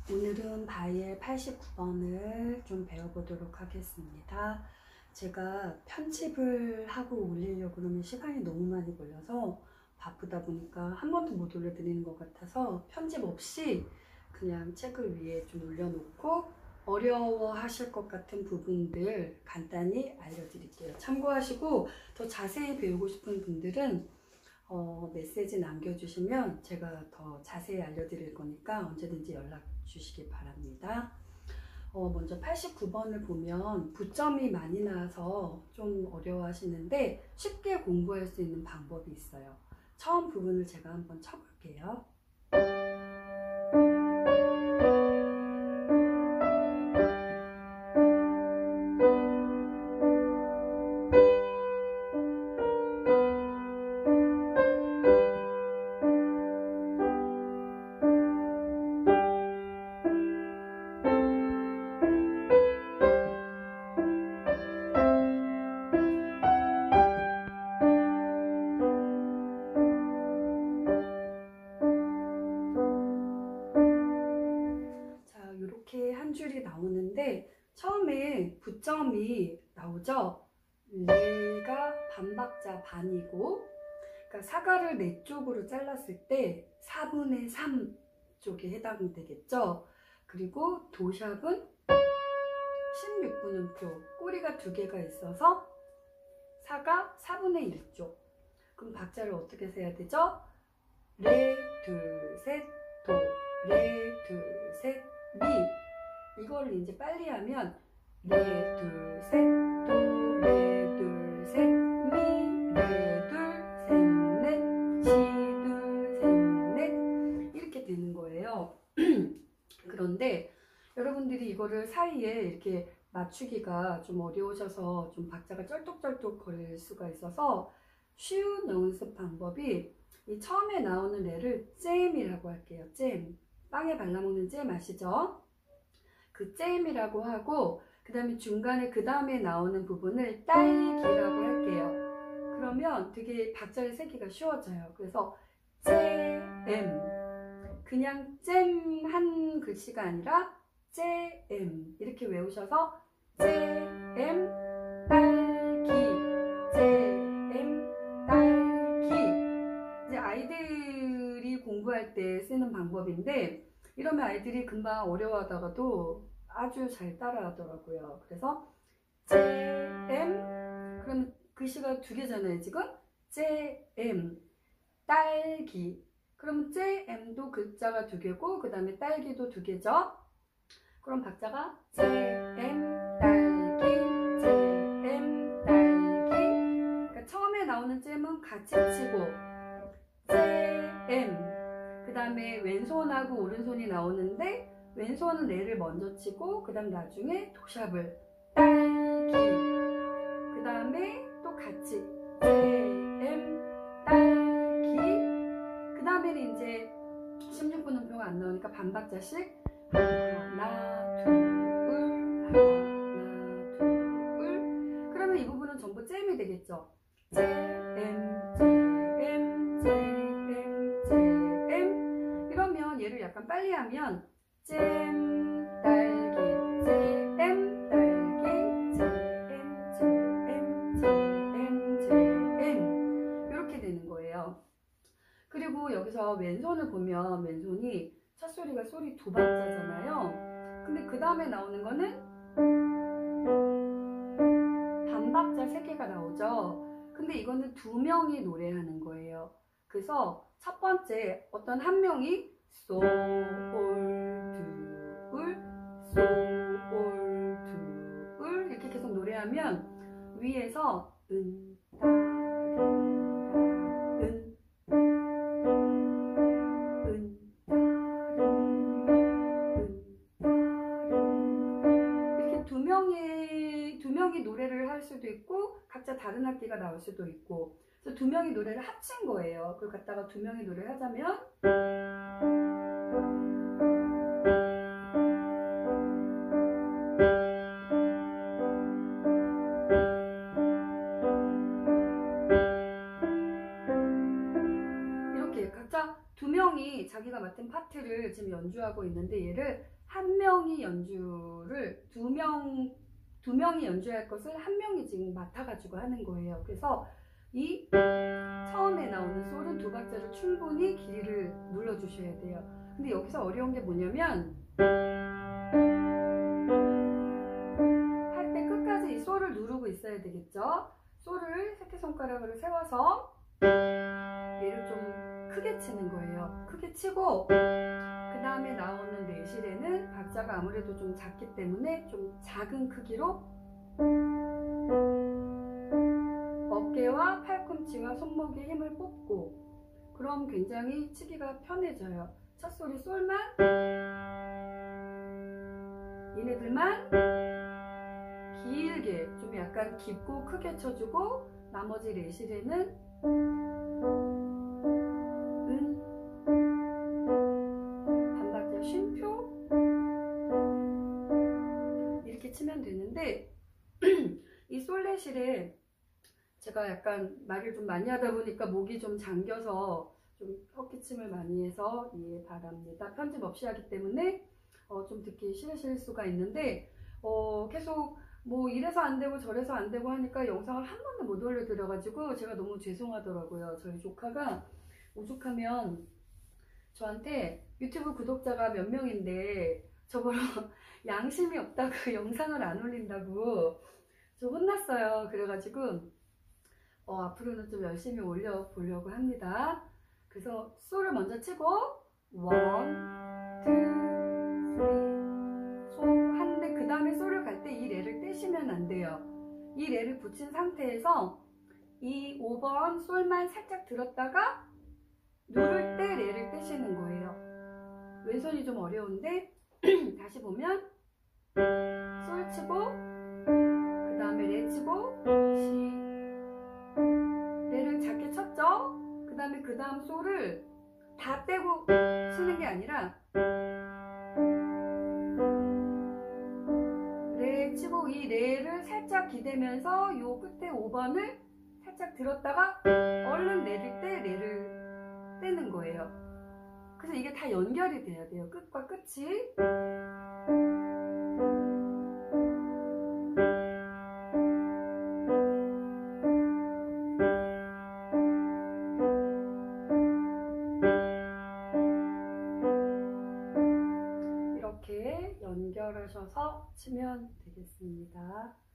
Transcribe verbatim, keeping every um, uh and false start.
오늘은 바이엘 팔십구 번을 좀 배워보도록 하겠습니다. 제가 편집을 하고 올리려고 그러면 시간이 너무 많이 걸려서 바쁘다 보니까 한 번도 못 올려드리는 것 같아서 편집 없이 그냥 책을 위에 좀 올려놓고 어려워 하실 것 같은 부분들 간단히 알려드릴게요. 참고하시고 더 자세히 배우고 싶은 분들은 어, 메시지 남겨주시면 제가 더 자세히 알려드릴 거니까 언제든지 연락 주시기 바랍니다. 어, 먼저 팔십구 번을 보면 부점이 많이 나와서 좀 어려워하시는데 쉽게 공부할 수 있는 방법이 있어요. 처음 부분을 제가 한번 쳐볼게요. 이렇게 한 줄이 나오는데 처음에 부점이 나오죠. 레가 반박자 반이고, 그러니까 사가를 네 쪽으로 잘랐을 때 사분의 삼 쪽에 해당되겠죠. 그리고 도샵은 십육 분음표, 꼬리가 두 개가 있어서 사가 사분의 일 쪽. 그럼 박자를 어떻게 세야 되죠? 레, 둘, 셋, 도, 레, 둘, 셋, 미. 이거를 이제 빨리 하면 레, 둘, 셋, 도, 레, 둘, 셋, 미, 레, 둘, 셋, 넷, 시, 둘, 셋, 넷 이렇게 되는 거예요. 그런데 여러분들이 이거를 사이에 이렇게 맞추기가 좀 어려우셔서 좀 박자가 쩔뚝쩔뚝 거릴 수가 있어서 쉬운 연습 방법이 이 처음에 나오는 레를 잼이라고 할게요. 잼. 빵에 발라먹는 잼 아시죠? 그 잼이라고 하고, 그 다음에 중간에 그 다음에 나오는 부분을 딸기라고 할게요. 그러면 되게 박자를 세기가 쉬워져요. 그래서 잼, 그냥 잼 한 글씨가 아니라 잼 이렇게 외우셔서 잼, 딸기, 잼, 딸기. 이제 아이들이 공부할 때 쓰는 방법인데, 이러면 아이들이 금방 어려워하다가도 아주 잘 따라 하더라고요. 그래서 잼, 그러면 글씨가 두 개잖아요 지금. 잼, 딸기. 그러면 잼도 글자가 두 개고 그 다음에 딸기도 두 개죠. 그럼 박자가 잼, 딸기, 잼, 딸기. 그러니까 처음에 나오는 잼은 같이 치고 잼, 그 다음에 왼손하고 오른손이 나오는데 왼손은 레를 먼저 치고 그 다음 나중에 도샵을 딸기, 그 다음에 또 같이 잼, 딸기. 그 다음에는 이제 십육 분음표가 안 나오니까 반박자씩 하나, 둘, 하나, 둘. 그러면 이 부분은 전부 잼이 되겠죠. 잼, 잼, 잼, 잼. 이러면 얘를 약간 빨리 하면 잼, 딸기, 잼, 딸기, 잼, 잼, 잼, 잼 이렇게 되는 거예요. 그리고 여기서 왼손을 보면 왼손이 첫 소리가 소리 두 박자잖아요. 근데 그 다음에 나오는 거는 반박자 세 개가 나오죠. 근데 이거는 두 명이 노래하는 거예요. 그래서 첫 번째 어떤 한 명이 솔, 둘, 솔, 둘 이렇게 계속 노래하면 위에서 은, 따, 은, 은, 따, 은, 이렇게 두 명이 두 명이 노래를 할 수도 있고 각자 다른 악기가 나올 수도 있고, 그래서 두 명이 노래를 합친 거예요. 그걸 갖다가 두 명이 노래를 하자면 이렇게 각자 두 명이 자기가 맡은 파트를 지금 연주하고 있는데 얘를 한 명이 연주를 두 명, 두 명이 연주할 것을 한 명이 지금 맡아가지고 하는 거예요. 그래서 이 처음에 나오는 솔은 두 박자를 충분히 길이를 눌러주셔야 돼요. 근데 여기서 어려운 게 뭐냐면 할 때 끝까지 이 솔을 누르고 있어야 되겠죠. 솔을 새끼손가락으로 세워서 얘를 좀 크게 치는 거예요. 크게 치고 그 다음에 나오는 내실에는 박자가 아무래도 좀 작기 때문에 좀 작은 크기로 어깨와 팔꿈치와 손목에 힘을 뽑고, 그럼 굉장히 치기가 편해져요. 첫 소리 솔만, 얘네들만 길게 좀 약간 깊고 크게 쳐주고, 나머지 내실에는 은, 반박자 쉼표 이렇게 치면 되는데 이 솔레실에 제가 약간 말을 좀 많이 하다 보니까 목이 좀 잠겨서 좀 헛기침을 많이 해서 이해 바랍니다. 편집 없이 하기 때문에 어, 좀 듣기 싫으실 수가 있는데 어, 계속 뭐 이래서 안 되고 저래서 안 되고 하니까 영상을 한 번도 못 올려드려가지고 제가 너무 죄송하더라고요. 저희 조카가 오죽하면 저한테 유튜브 구독자가 몇 명인데 저보러 양심이 없다고 영상을 안 올린다고 좀 혼났어요. 그래가지고 어, 앞으로는 좀 열심히 올려보려고 합니다. 그래서 솔을 먼저 치고 원, 투, 쓰리, 솔 하는데 그 다음에 솔을 갈 때 이 레를 떼시면 안 돼요. 이 레를 붙인 상태에서 이 오 번 솔만 살짝 들었다가 누를 때 레를 떼시는 거예요. 왼손이 좀 어려운데 다시 보면 솔 치고 그 다음에 레 치고 시, 레를 작게 쳤죠? 그 다음에 그 다음 솔을 다 떼고 치는 게 아니라 레 치고 이 레를 살짝 기대면서 요 끝에 오 번을 살짝 들었다가 얼른 내릴 때 레를 떼는 거예요. 그래서 이게 다 연결이 돼야 돼요. 끝과 끝이. 이렇게 연결하셔서 치면 되겠습니다.